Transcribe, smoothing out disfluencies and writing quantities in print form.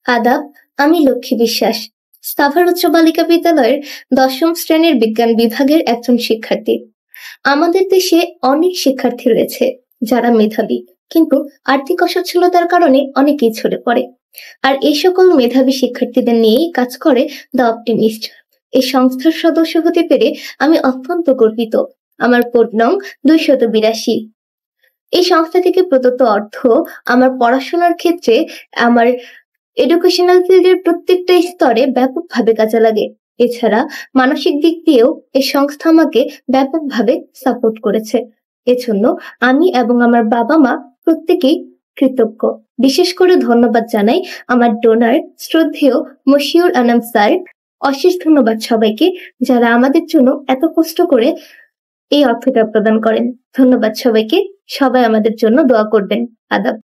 আদাব, আমি লক্ষ্মী বিশ্বাস, সাভার উচ্চ বালিকা বিদ্যালয়ের ১০ম শ্রেণীর বিজ্ঞান বিভাগের একজন শিক্ষার্থী। আমাদের দেশে অনেক শিক্ষার্থী রয়েছে যারা মেধাবী, কিন্তু আর্থিক অসচ্ছলতার কারণে অনেকেই ঝরে পড়ে। আর এই সকল মেধাবী শিক্ষার্থীদের নিয়েই কাজ করে দ্য অপটিমিস্ট। এই সংস্থার সদস্য হতে পেরে আমি অত্যন্ত গর্বিত। আমার কোড নং ২৮২। এই সংস্থা থেকে প্রদত্ত অর্থ আমার পড়াশোনার ক্ষেত্রে, আমার এডুকেশনাল ফিল্ডের প্রত্যেকটা স্তরে ব্যাপকভাবে কাজে লাগে। এছাড়া মানসিক দিক দিয়েও এই সংস্থা আমাকে ব্যাপকভাবে সাপোর্ট করেছে। এজন্য আমি এবং আমার বাবা মা প্রত্যেকেই কৃতজ্ঞ। বিশেষ করে ধন্যবাদ জানাই আমার ডোনার শ্রদ্ধেয় মশিউর আনাম স্যার। অশেষ ধন্যবাদ সবাইকে যারা আমাদের জন্য এত কষ্ট করে এই অর্থটা প্রদান করেন। ধন্যবাদ সবাইকে। সবাই আমাদের জন্য দোয়া করবেন। আদাব।